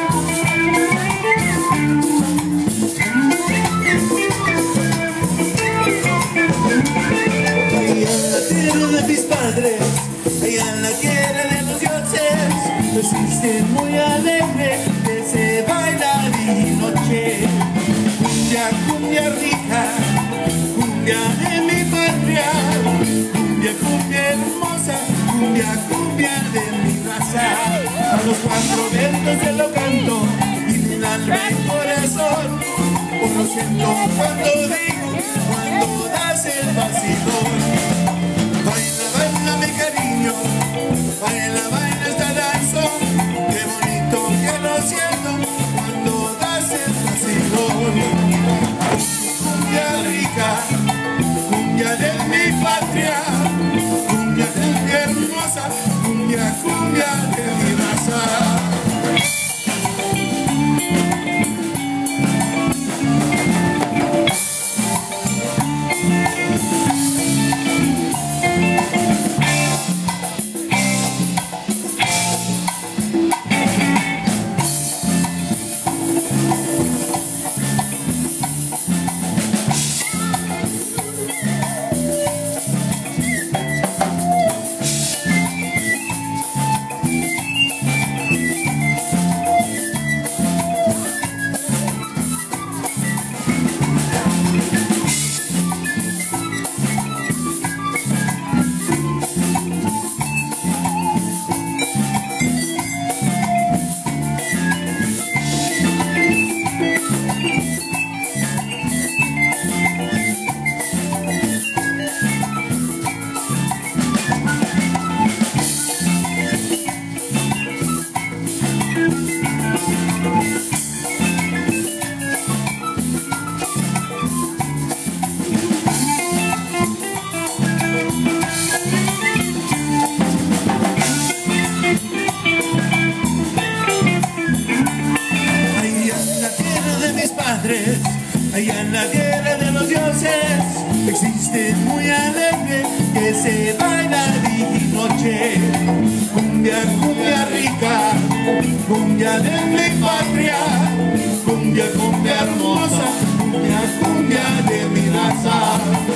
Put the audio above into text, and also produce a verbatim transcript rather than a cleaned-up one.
Allá en la tierra de los dioses existe muy alegre que se baila día y noche. Cumbia, cumbia rica, cumbia de mi patria, cumbia, cumbia hermosa, cumbia, cumbia de mi raza. A los cuatro vientos se lo canto y mi alma y corazón, por lo siento cuando digo, cuando das el vacilón. Baila, baila esta danza, qué bonito que lo siento cuando das el vacilón. Cumbia rica, cumbia de mi patria, cumbia, cumbia hermosa, cumbia, cumbia de mi raza. Allá en la tierra de los dioses existe muy alegre que se baila día y noche. Cumbia, cumbia rica, cumbia de mi patria, cumbia, cumbia hermosa, cumbia, cumbia de mi raza.